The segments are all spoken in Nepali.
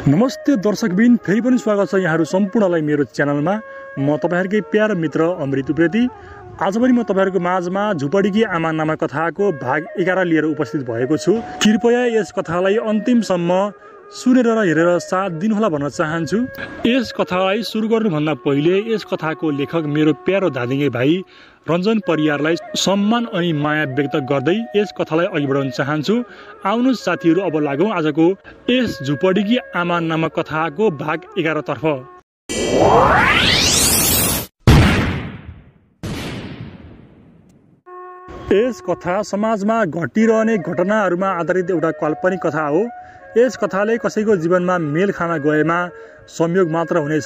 नमस्ते दर्शकबिन, फेरि पनि स्वागत छ यहाँहरू सम्पूर्णलाई मेरो च्यानलमा। म तपाईहरुकै प्यारो मित्र अमृत उप्रेती। आज पनि म तपाईहरुको माझमा झुपडीकी आमा नामक कथाको भाग 11 लिएर उपस्थित भएको छु। कृपया यस कथालाई अन्तिमसम्म सुनेर र हेरेर साथ दिनुहोला भन्न चाहन्छु। यस कथालाई सुरु गर्नुभन्दा पहिले यस कथाको लेखक मेरो प्यारो धादिङे भाइ रञ्जन परियारलाई सम्मान अनि माया व्यक्त गर्दै यस कथालाई अघि बढाउन चाहन्छु। आउनुहोस् साथीहरू, अब लागौं आजको यस झुपडीकी आमा नामक कथाको भाग 11 तर्फ। यस कथा समाजमा घटिरहने घटनाहरूमा आधारित एउटा काल्पनिक कथा हो। यस कथाले कसैको जीवनमा मेल खान गएमा संयोग मात्र हुनेछ।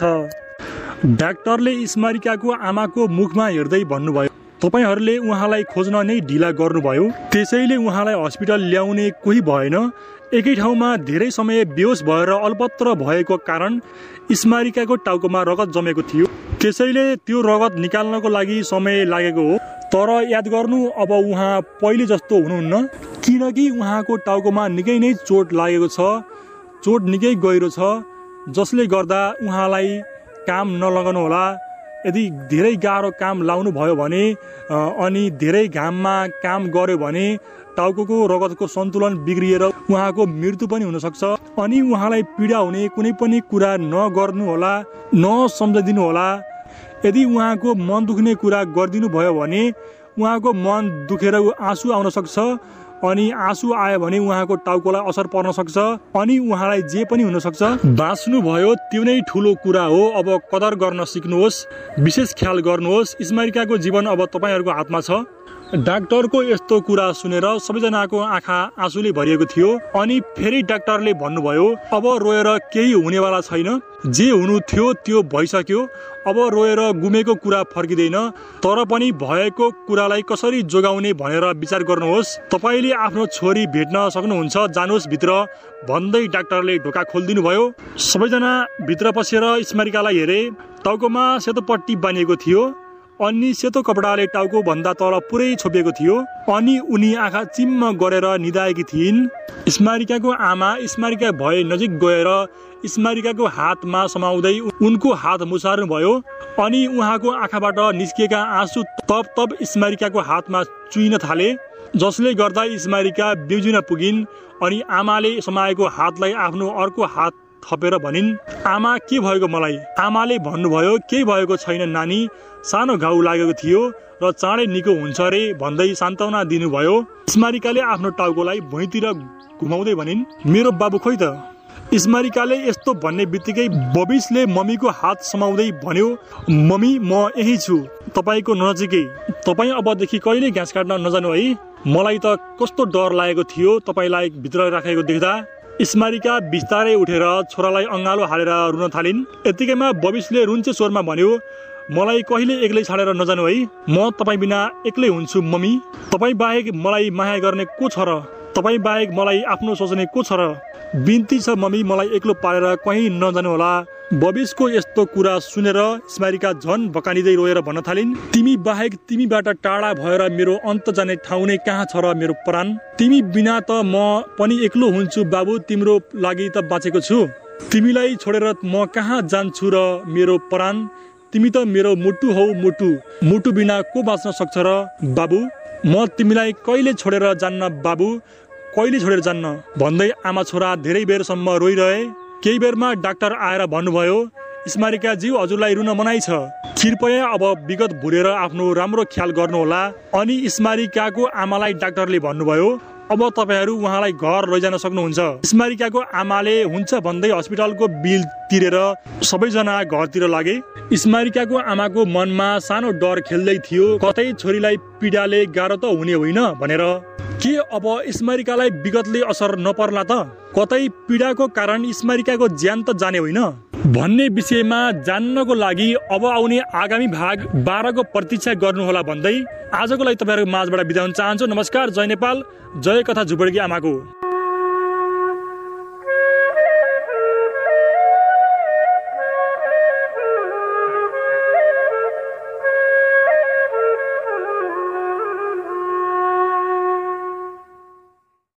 डाक्टरले स्मारिकाको आमाको मुखमा हेर्दै भन्नुभयो, तपाईहरूले उहाँलाई खोज्न नै ढिला गर्नुभयो, त्यसैले उहाँलाई हस्पिटल ल्याउने कोही भएन। एकै ठाउँमा धेरै समय बेहोस भएर अलपत्र भएको कारण स्मारिकाको टाउकोमा रगत जमेको थियो, त्यसैले त्यो रगत निकाल्नको लागि समय लागेको हो। तर याद गर्नु, अब उहाँ पहिले जस्तो हुनुहुन्न, किनकि उहाँको टाउकोमा निकै नै चोट लागेको छ। चोट निकै गहिरो छ, जसले गर्दा उहाँलाई काम नलगाउनु होला। यदि धेरै गाह्रो काम लाउनु भयो भने अनि धेरै घाममा काम गर्यो भने टाउकोको रगतको सन्तुलन बिग्रिएर उहाँको मृत्यु पनि हुन सक्छ। अनि उहाँलाई पीडा हुने कुनै पनि कुरा नगर्नु होला, नसम्झिदिनु होला। यदि उहाँको मन दुख्ने कुरा गरिदिनु भयो भने उहाँको मन दुखेर आँसु आउन सक्छ, अनि आँसु आयो भने उहाँको टाउकोलाई असर पर्न सक्छ, अनि उहाँलाई जे पनि हुन सक्छ। बाँच्नु भयो त्यो नै ठुलो कुरा हो। अब कदर गर्न सिक्नुहोस्, विशेष ख्याल गर्नुहोस्। स्मारिकाको जीवन अब तपाईहरुको हातमा छ। डाक्टरको यस्तो कुरा सुनेर सबैजनाको आँखा आँसुले भरिएको थियो। अनि फेरि डाक्टरले भन्नुभयो, अब रोएर केही हुनेवाला छैन, जे हुनु थियो त्यो भइसक्यो, अब रोएर गुमेको कुरा फर्किँदैन। तर पनि भएको कुरालाई कसरी जोगाउने भनेर विचार गर्नुहोस्। तपाईले आफ्नो छोरी भेट्न सक्नुहुन्छ, जानुहोस् भित्र भन्दै डाक्टरले ढोका खोलिदिनु भयो। सबैजना भित्र पसेर स्मारिकालाई हेरे। टाउकोमा सेतो पट्टी बानिएको थियो, अनि सेतो कपडाले टाउको भन्दा तल पुरै छोपिएको थियो, अनि उनी आँखा चिम्म गरेर निदाएकी थिइन्। स्मारिकाको आमा स्मारिका भए नजिक गएर स्मारिकाको हातमा समाउँदै उनको हात मुसार्नु भयो, अनि उहाँको आँखाबाट निस्किएका आँसु तप तप स्मारिकाको हातमा चुइन थाले, जसले गर्दा स्मारिका बिउजिन पुगिन्। अनि आमाले समाएको हातलाई आफ्नो अर्को हात थपेर भनिन्, आमा के भएको मलाई? आमाले भन्नुभयो, केही भएको छैन नानी, सानो घाउ लागेको थियो र चाँडै निको हुन्छ रे भन्दै सान्त्वना दिनुभयो। स्मारिकाले आफ्नो टाउकोलाई भुइँतिर घुमाउँदै भनिन्, मेरो बाबु खोइ त? स्मारिकाले यस्तो भन्ने बित्तिकै बबिसले मम्मीको हात समाउँदै भन्यो, मम्मी म यही छु, तपाईको नजिकै। तपाई अबदेखि कहिले घाँस काट्न नजानु है, मलाई त कस्तो डर लागेको थियो तपाईलाई भित्र राखेको देख्दा। स्मारिका बिस्तारै उठेर छोरालाई अँगालो हालेर रुन थालिन्। यतिकैमा बबिसले रुन्चे स्वरमा भन्यो, मलाई कहिले एक्लै छाडेर नजानु है, म तपाई बिना एक्लै हुन्छु मम्मी। तपाई बाहेक मलाई माया गर्ने को छ र? तपाई बाहेक मलाई आफ्नो सोच्ने को छ र? बिन्ती छ मम्मी, मलाई एक्लो पारेर कहीँ नजानु होला। बबिसको यस्तो कुरा सुनेर स्मारिका झन भकानिँदै रोएर भन्न थालिन्, तिमी बाहेक, तिमीबाट टाढा भएर मेरो अन्त जाने ठाउँ नै कहाँ छ र मेरो प्राण? तिमी बिना त म पनि एक्लो हुन्छु बाबु, तिम्रो लागि त बाँचेको छु। तिमीलाई छोडेर म कहाँ जान्छु र मेरो प्राण? तिमी त मेरो मुटु हौ मुटु, मुटु बिना को बाँच्न सक्छ र बाबु? म तिमीलाई कहिले छोडेर जान्न बाबु, कहिले छोडेर जान्न भन्दै आमा छोरा धेरै बेरसम्म रोइरहे। केही बेरमा डाक्टर आएर भन्नुभयो, स्मारिका ज्यू, हजुरलाई रुन मनाइ छ, कृपया अब विगत भुलेर आफ्नो राम्रो ख्याल गर्नुहोला। अनि स्मारिकाको आमालाई डाक्टरले भन्नुभयो, अब तपाईहरू उहाँलाई घर लैजान सक्नुहुन्छ। स्मारिकाको आमाले हुन्छ भन्दै हस्पिटलको बिल तिरेर सबैजना घरतिर लागे। स्मारिकाको आमाको मनमा सानो डर खेल्दै थियो, कतै छोरीलाई पीडाले गाह्रो त हुने होइन भनेर। के अब स्मारिकालाई विगतले असर नपर्ला त? कतै पीडाको कारण स्मारिकाको ज्यान त जाने होइन भन्ने विषयमा जान्नको लागि अब आउने आगामी भाग 12 को प्रतीक्षा गर्नुहोला भन्दै आजको लागि तपाईहरुको माझबाट बिदा हुन चाहन्छु। नमस्कार, जय नेपाल, जय कथा झुपडीकी आमाको।